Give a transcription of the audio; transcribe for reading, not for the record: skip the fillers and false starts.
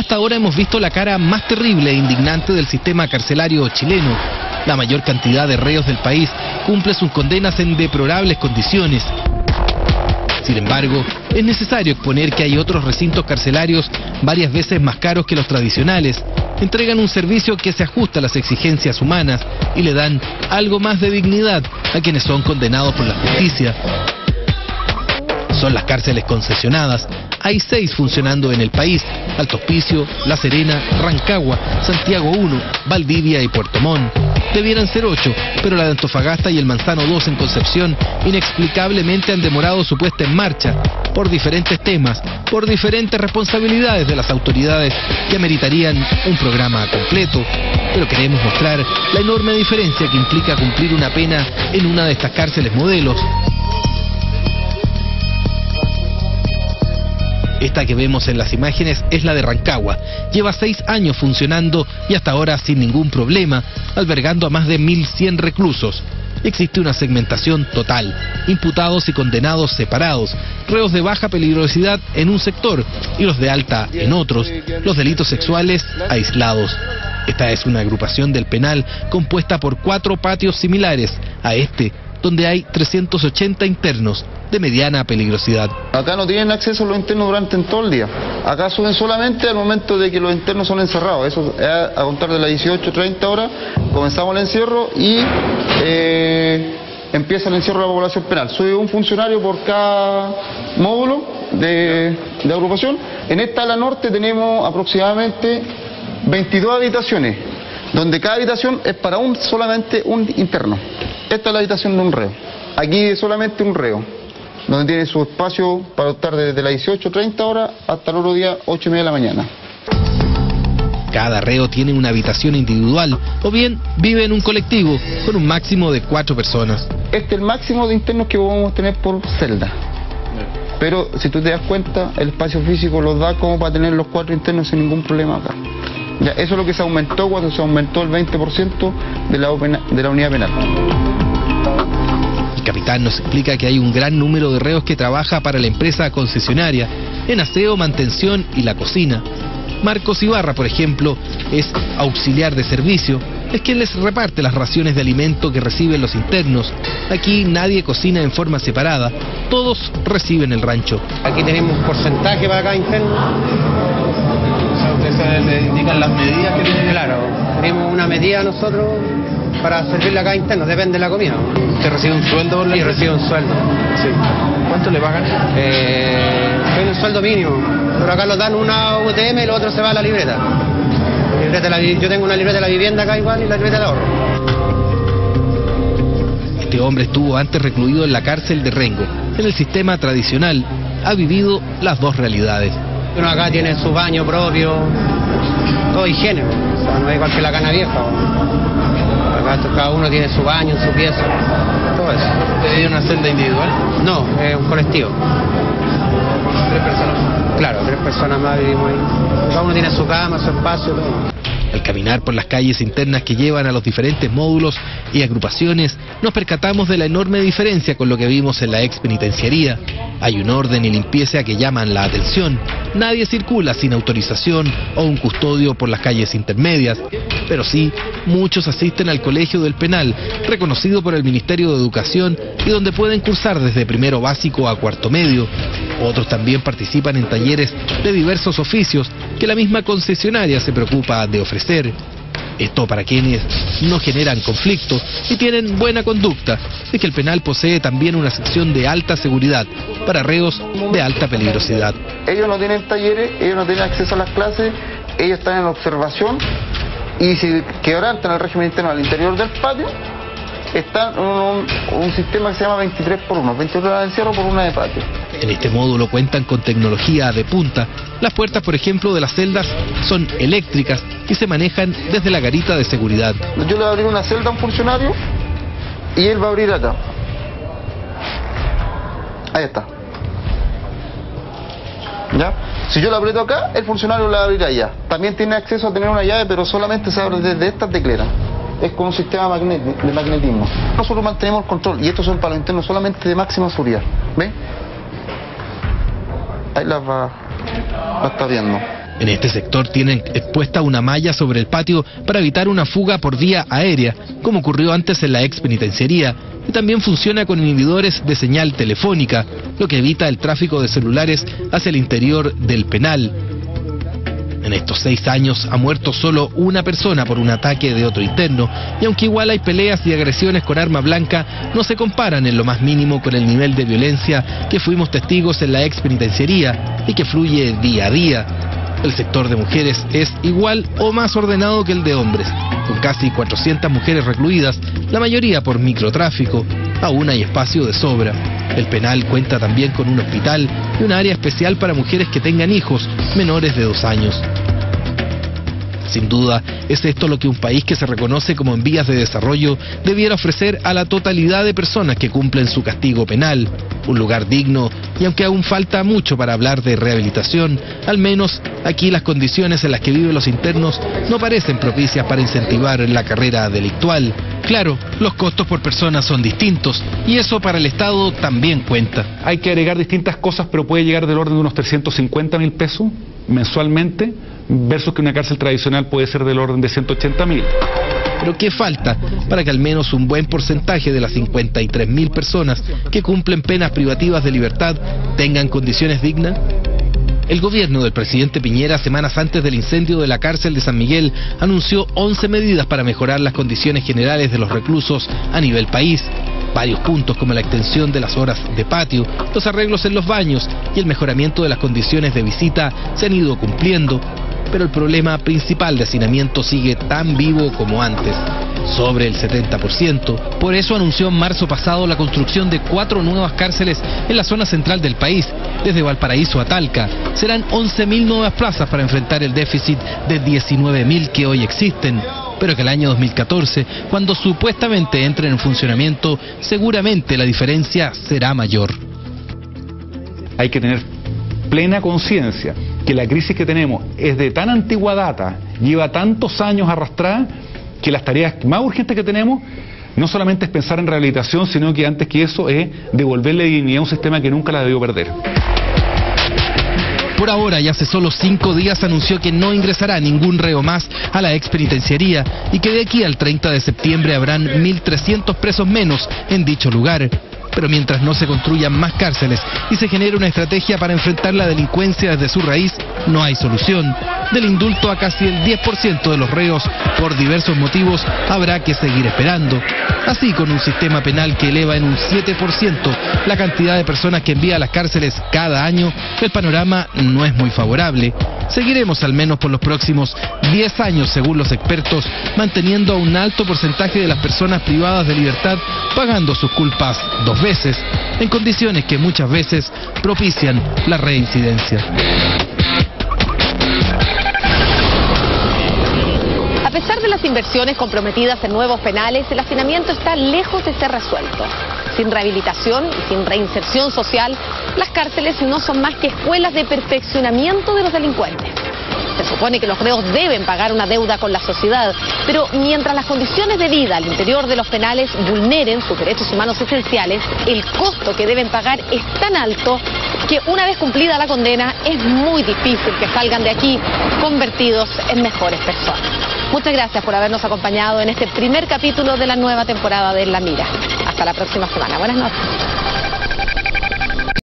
Hasta ahora hemos visto la cara más terrible e indignante del sistema carcelario chileno. La mayor cantidad de reos del país cumple sus condenas en deplorables condiciones. Sin embargo, es necesario exponer que hay otros recintos carcelarios varias veces más caros que los tradicionales. Entregan un servicio que se ajusta a las exigencias humanas y le dan algo más de dignidad a quienes son condenados por la justicia. Son las cárceles concesionadas. Hay 6 funcionando en el país: Alto Hospicio, La Serena, Rancagua, Santiago 1, Valdivia y Puerto Montt. Debieran ser 8, pero la de Antofagasta y el Manzano 2 en Concepción inexplicablemente han demorado su puesta en marcha por diferentes temas, por diferentes responsabilidades de las autoridades que ameritarían un programa completo. Pero queremos mostrar la enorme diferencia que implica cumplir una pena en una de estas cárceles modelos. Esta que vemos en las imágenes es la de Rancagua. Lleva 6 años funcionando y hasta ahora sin ningún problema, albergando a más de 1.100 reclusos. Existe una segmentación total: imputados y condenados separados, reos de baja peligrosidad en un sector y los de alta en otros, los delitos sexuales aislados. Esta es una agrupación del penal compuesta por 4 patios similares a este, donde hay 380 internos de mediana peligrosidad. Acá no tienen acceso los internos durante todo el día. Acá suben solamente al momento de que los internos son encerrados. Eso es a contar de las 18:30 horas. Comenzamos el encierro y empieza el encierro de la población penal. Sube un funcionario por cada módulo de agrupación. En esta ala norte tenemos aproximadamente 22 habitaciones, donde cada habitación es para solamente un interno. Esta es la habitación de un reo. Aquí es solamente un reo, donde tiene su espacio para estar desde las 18:30 horas hasta el otro día 8:30 de la mañana. Cada reo tiene una habitación individual o bien vive en un colectivo con un máximo de 4 personas. Este es el máximo de internos que podemos tener por celda. Pero si tú te das cuenta, el espacio físico los da como para tener los 4 internos sin ningún problema acá. Ya, eso es lo que se aumentó cuando se aumentó el 20% de la unidad penal. El capitán nos explica que hay un gran número de reos que trabaja para la empresa concesionaria en aseo, mantención y la cocina. Marcos Ibarra, por ejemplo, es auxiliar de servicio, es quien les reparte las raciones de alimento que reciben los internos. Aquí nadie cocina en forma separada, todos reciben el rancho. Aquí tenemos un porcentaje para cada interno. ¿Ustedes le indican las medidas que tienen? Claro, tenemos una medida nosotros para servirle a cada interno, depende de la comida. ¿Usted recibe un sueldo por la Sí, recibe un sueldo. Sí. ¿Cuánto le pagan? Un sueldo mínimo, pero acá nos dan una UTM y lo otro se va a la libreta. Yo tengo una libreta de la vivienda acá igual y la libreta de ahorro. Este hombre estuvo antes recluido en la cárcel de Rengo. En el sistema tradicional ha vivido las dos realidades. Uno acá tiene su baño propio, todo higiene, o sea, no es igual que la cana vieja. Acá cada uno tiene su baño, su pieza, todo eso. ¿Te dio una celda individual? No, es un colectivo. 3 personas. Claro, 3 personas más vivimos ahí. Cada uno tiene su cama, su espacio, todo. Al caminar por las calles internas que llevan a los diferentes módulos y agrupaciones, nos percatamos de la enorme diferencia con lo que vimos en la ex penitenciaría. Hay un orden y limpieza que llaman la atención. Nadie circula sin autorización o un custodio por las calles intermedias, pero sí, muchos asisten al Colegio del Penal, reconocido por el Ministerio de Educación y donde pueden cursar desde primero básico a cuarto medio. Otros también participan en talleres de diversos oficios que la misma concesionaria se preocupa de ofrecer. Esto para quienes no generan conflicto y tienen buena conducta, de que el penal posee también una sección de alta seguridad para reos de alta peligrosidad. Ellos no tienen talleres, ellos no tienen acceso a las clases, ellos están en observación y si quebrantan el régimen interno al interior del patio, está un sistema que se llama 23x1, 23 horas de encierro por 1 de patio. En este módulo cuentan con tecnología de punta. Las puertas, por ejemplo, de las celdas son eléctricas y se manejan desde la garita de seguridad. Yo le voy a abrir una celda a un funcionario y él va a abrir acá. Ahí está. ¿Ya? Si yo le aprieto acá, el funcionario le va a abrir allá. También tiene acceso a tener una llave, pero solamente se abre desde estas tecleras. Es con un sistema de magnetismo. Nosotros mantenemos el control y estos son para los internos solamente de máxima seguridad. ¿Ven? Ahí las está viendo. En este sector tienen expuesta una malla sobre el patio para evitar una fuga por vía aérea, como ocurrió antes en la ex penitenciaría, y también funciona con inhibidores de señal telefónica, lo que evita el tráfico de celulares hacia el interior del penal. En estos 6 años ha muerto solo una persona por un ataque de otro interno, y aunque igual hay peleas y agresiones con arma blanca, no se comparan en lo más mínimo con el nivel de violencia que fuimos testigos en la ex penitenciaría y que fluye día a día. El sector de mujeres es igual o más ordenado que el de hombres, con casi 400 mujeres recluidas, la mayoría por microtráfico. Aún hay espacio de sobra. El penal cuenta también con un hospital y un área especial para mujeres que tengan hijos menores de 2 años. Sin duda, es esto lo que un país que se reconoce como en vías de desarrollo debiera ofrecer a la totalidad de personas que cumplen su castigo penal. Un lugar digno, y aunque aún falta mucho para hablar de rehabilitación, al menos aquí las condiciones en las que viven los internos no parecen propicias para incentivar la carrera delictual. Claro, los costos por persona son distintos, y eso para el Estado también cuenta. Hay que agregar distintas cosas, pero puede llegar del orden de unos 350.000 pesos mensualmente, versus que una cárcel tradicional puede ser del orden de 180.000. Pero ¿qué falta para que al menos un buen porcentaje de las 53.000 personas que cumplen penas privativas de libertad tengan condiciones dignas? El gobierno del presidente Piñera, semanas antes del incendio de la cárcel de San Miguel, anunció 11 medidas para mejorar las condiciones generales de los reclusos a nivel país. Varios puntos como la extensión de las horas de patio, los arreglos en los baños y el mejoramiento de las condiciones de visita se han ido cumpliendo. Pero el problema principal de hacinamiento sigue tan vivo como antes, sobre el 70%. Por eso anunció en marzo pasado la construcción de 4 nuevas cárceles en la zona central del país, desde Valparaíso a Talca. Serán 11.000 nuevas plazas para enfrentar el déficit de 19.000 que hoy existen. Pero que el año 2014, cuando supuestamente entren en funcionamiento, seguramente la diferencia será mayor. Hay que tener plena conciencia que la crisis que tenemos es de tan antigua data, lleva tantos años arrastrada, que las tareas más urgentes que tenemos no solamente es pensar en rehabilitación, sino que antes que eso es devolverle dignidad a un sistema que nunca la debió perder. Por ahora, y hace solo 5 días, anunció que no ingresará ningún reo más a la ex penitenciaría y que de aquí al 30 de septiembre habrán 1.300 presos menos en dicho lugar. Pero mientras no se construyan más cárceles y se genere una estrategia para enfrentar la delincuencia desde su raíz, no hay solución. Del indulto a casi el 10% de los reos por diversos motivos habrá que seguir esperando. Así, con un sistema penal que eleva en un 7% la cantidad de personas que envía a las cárceles cada año, el panorama no es muy favorable. Seguiremos al menos por los próximos 10 años, según los expertos, manteniendo a un alto porcentaje de las personas privadas de libertad pagando sus culpas 2 veces, en condiciones que muchas veces propician la reincidencia. A pesar de las inversiones comprometidas en nuevos penales, el hacinamiento está lejos de ser resuelto. Sin rehabilitación y sin reinserción social, las cárceles no son más que escuelas de perfeccionamiento de los delincuentes. Se supone que los reos deben pagar una deuda con la sociedad, pero mientras las condiciones de vida al interior de los penales vulneren sus derechos humanos esenciales, el costo que deben pagar es tan alto que una vez cumplida la condena es muy difícil que salgan de aquí convertidos en mejores personas. Muchas gracias por habernos acompañado en este primer capítulo de la nueva temporada de En la Mira. Hasta la próxima semana. Buenas noches.